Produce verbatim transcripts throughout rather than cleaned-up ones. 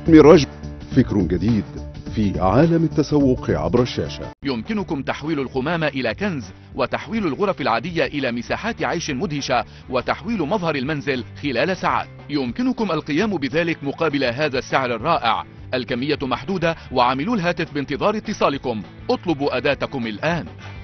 ميراج، فكر جديد في عالم التسوق عبر الشاشة. يمكنكم تحويل القمامة إلى كنز، وتحويل الغرف العادية إلى مساحات عيش مدهشة، وتحويل مظهر المنزل خلال ساعات. يمكنكم القيام بذلك مقابل هذا السعر الرائع. الكمية محدودة، وعاملو الهاتف بانتظار اتصالكم. اطلبوا أداتكم الآن.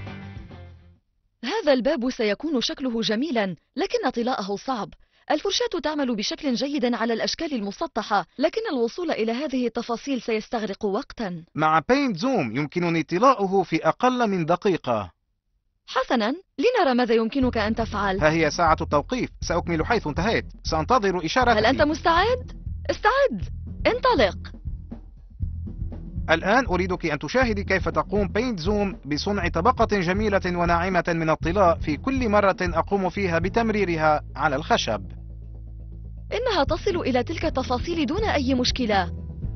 هذا الباب سيكون شكله جميلا، لكن طلاءه صعب. الفرشاة تعمل بشكل جيد على الأشكال المسطحة، لكن الوصول إلى هذه التفاصيل سيستغرق وقتا. مع بينت زوم يمكنني طلاؤه في أقل من دقيقة. حسنا، لنرى ماذا يمكنك أن تفعل. ها هي ساعة التوقيف، سأكمل حيث انتهيت، سأنتظر إشارتك. هل أنت مستعد؟ استعد، انطلق. الآن أريدك أن تشاهدي كيف تقوم بينت زوم بصنع طبقة جميلة وناعمة من الطلاء في كل مرة أقوم فيها بتمريرها على الخشب. إنها تصل إلى تلك التفاصيل دون أي مشكلة.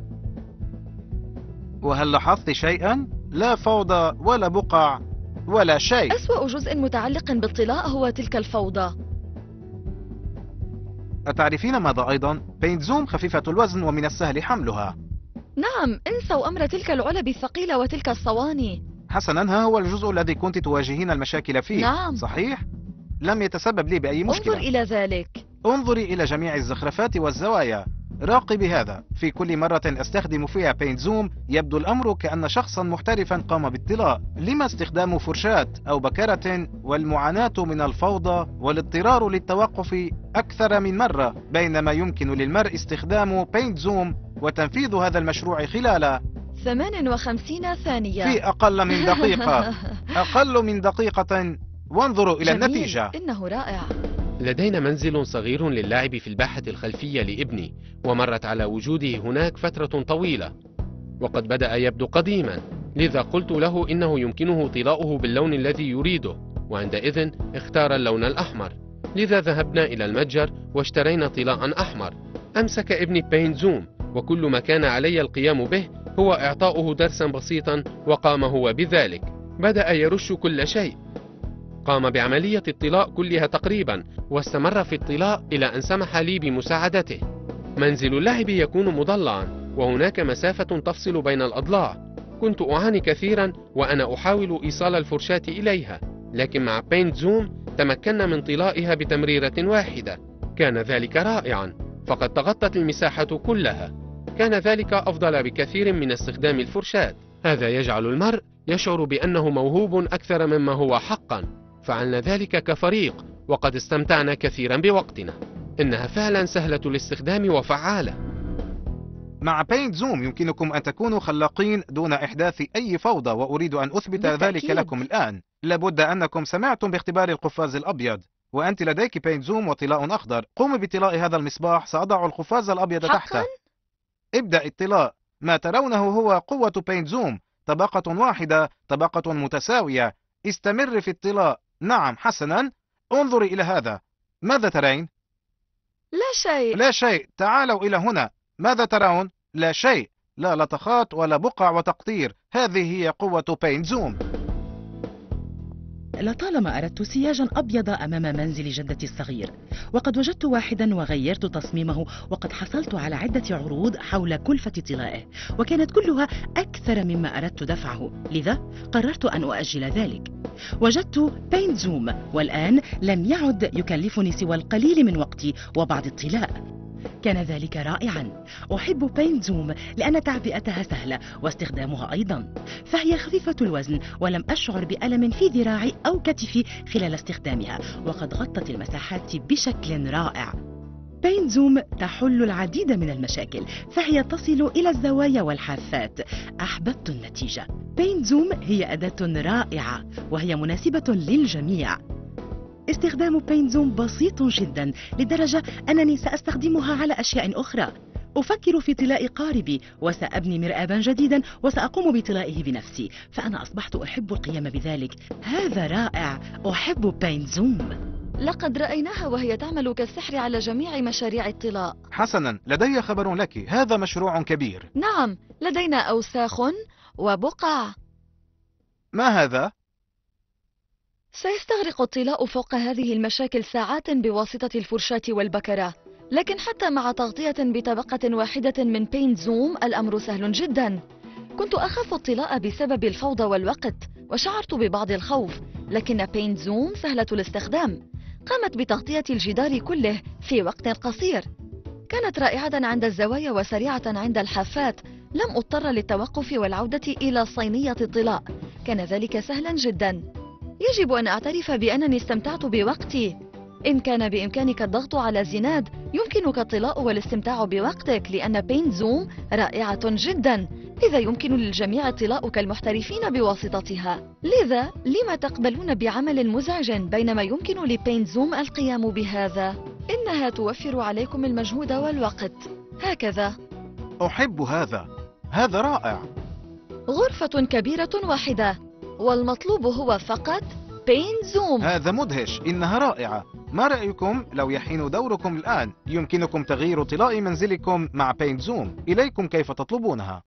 وهل لاحظت شيئا؟ لا فوضى ولا بقع ولا شيء. أسوأ جزء متعلق بالطلاء هو تلك الفوضى. أتعرفين ماذا أيضا؟ بينت زوم خفيفة الوزن ومن السهل حملها. نعم، انسوا أمر تلك العلب الثقيلة وتلك الصواني. حسنا، ها هو الجزء الذي كنت تواجهين المشاكل فيه. نعم. صحيح؟ لم يتسبب لي بأي مشكلة. انظر إلى ذلك. انظري إلى جميع الزخرفات والزوايا. راقبي هذا. في كل مرة أستخدم فيها بينت زوم يبدو الأمر كأن شخصا محترفا قام بالطلاء. لما استخدام فرشاة أو بكرة والمعاناة من الفوضى والاضطرار للتوقف أكثر من مرة، بينما يمكن للمرء استخدام بينت زوم وتنفيذ هذا المشروع خلال ثمان وخمسين ثانية في أقل من دقيقة. أقل من دقيقة، وانظروا إلى جميل. النتيجة. إنه رائع. لدينا منزل صغير للعب في الباحة الخلفية لابني، ومرت على وجوده هناك فترة طويلة، وقد بدأ يبدو قديما، لذا قلت له إنه يمكنه طلاؤه باللون الذي يريده، وعندئذ اختار اللون الأحمر. لذا ذهبنا إلى المتجر واشترينا طلاء أحمر. أمسك ابني بينت زوم، وكل ما كان علي القيام به هو إعطاؤه درسا بسيطا، وقام هو بذلك. بدأ يرش كل شيء، قام بعملية الطلاء كلها تقريبا، واستمر في الطلاء إلى أن سمح لي بمساعدته. منزل اللعب يكون مضلعا، وهناك مسافة تفصل بين الأضلاع. كنت أعاني كثيرا وأنا أحاول إيصال الفرشاة إليها، لكن مع بينت زوم تمكنا من طلائها بتمريرة واحدة. كان ذلك رائعا، فقد تغطت المساحة كلها. كان ذلك أفضل بكثير من استخدام الفرشاة. هذا يجعل المرء يشعر بأنه موهوب أكثر مما هو حقا. فعلنا ذلك كفريق، وقد استمتعنا كثيرا بوقتنا. إنها فعلا سهلة الاستخدام وفعالة. مع بينت زوم يمكنكم أن تكونوا خلاقين دون إحداث أي فوضى، وأريد أن أثبت بالتأكيد. ذلك لكم الآن. لابد أنكم سمعتم باختبار القفاز الأبيض، وأنت لديك بينت زوم وطلاء أخضر. قومي بطلاء هذا المصباح، سأضع القفاز الأبيض حقا؟ تحته. ابدأ الطلاء. ما ترونه هو قوة بينت زوم، طبقة واحدة، طبقة متساوية. استمر في الطلاء. نعم، حسنا، انظري إلى هذا. ماذا ترين؟ لا شيء. لا شيء. تعالوا إلى هنا. ماذا ترون؟ لا شيء. لا لطخات ولا بقع وتقطير. هذه هي قوة بينت زوم. لطالما أردت سياجا أبيض أمام منزل جدتي الصغير، وقد وجدت واحدا وغيرت تصميمه، وقد حصلت على عدة عروض حول كلفة طلائه، وكانت كلها أكثر مما أردت دفعه، لذا قررت أن أؤجل ذلك. وجدت بينت زوم، والآن لم يعد يكلفني سوى القليل من وقتي وبعض الطلاء. كان ذلك رائعا. أحب بينت زوم لأن تعبئتها سهلة واستخدامها أيضا، فهي خفيفة الوزن، ولم أشعر بألم في ذراعي أو كتفي خلال استخدامها، وقد غطت المساحات بشكل رائع. بينت زوم تحل العديد من المشاكل، فهي تصل إلى الزوايا والحافات. أحببت النتيجة. بينت زوم هي أداة رائعة، وهي مناسبة للجميع. استخدام بينت زوم بسيط جدا، لدرجة أنني سأستخدمها على أشياء أخرى. أفكر في طلاء قاربي، وسأبني مرآبا جديدا وسأقوم بطلائه بنفسي، فأنا أصبحت أحب القيام بذلك. هذا رائع. أحب بينت زوم. لقد رأيناها وهي تعمل كالسحر على جميع مشاريع الطلاء. حسنا، لدي خبر لك. هذا مشروع كبير. نعم، لدينا أوساخ وبقع. ما هذا؟ سيستغرق الطلاء فوق هذه المشاكل ساعات بواسطة الفرشاة والبكرة، لكن حتى مع تغطية بطبقة واحدة من بينت زوم الأمر سهل جدا. كنت أخاف الطلاء بسبب الفوضى والوقت وشعرت ببعض الخوف، لكن بينت زوم سهلة الاستخدام. قامت بتغطية الجدار كله في وقت قصير. كانت رائعة عند الزوايا وسريعة عند الحافات. لم أضطر للتوقف والعودة إلى صينية الطلاء، كان ذلك سهلا جدا. يجب أن أعترف بأنني استمتعت بوقتي. إن كان بإمكانك الضغط على زناد يمكنك الطلاء والاستمتاع بوقتك، لأن بينت زوم رائعة جدا، لذا يمكن للجميع الطلاء كالمحترفين بواسطتها. لذا لما تقبلون بعمل مزعج بينما يمكن لبينت زوم القيام بهذا؟ إنها توفر عليكم المجهود والوقت. هكذا. أحب هذا، هذا رائع. غرفة كبيرة واحدة، والمطلوب هو فقط بينت زوم. هذا مدهش، إنها رائعة. ما رأيكم لو يحين دوركم الآن؟ يمكنكم تغيير طلاء منزلكم مع بينت زوم. إليكم كيف تطلبونها.